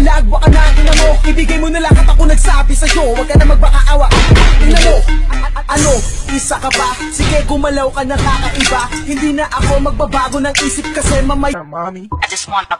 malag, baka na ina mo. Ibigay mo na lang at ako nagsabi sa'yo, huwag ka na magbakaawa. Ina mo, ano, isa ka ba? Sige, gumalaw ka na kakaiba. Hindi na ako magbabago ng isip kasi mamay. Mommy, I just wanna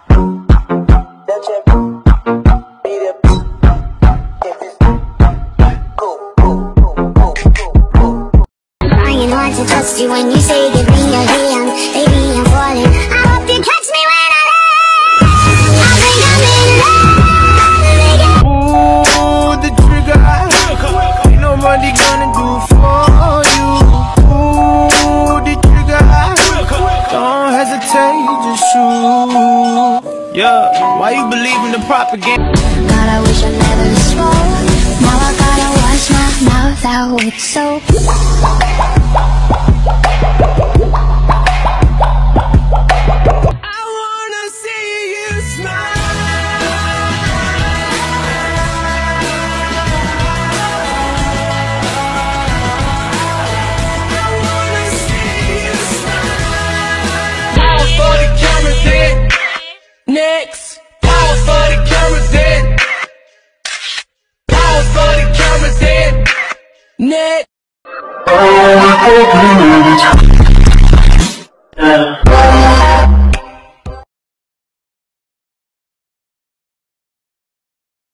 to trust you when you say give me your hand. Baby, I'm falling. I hope you catch me when I land. I think I'm in love. Ooh, the trigger. Ain't nobody gonna do for you. Ooh, the trigger. Don't hesitate, just shoot. Yeah, why you believe in the propaganda? God, I wish I never spoke. Now I gotta wash my mouth out with soap. Next, pause for the cameras in. Pause for the cameras in. Next.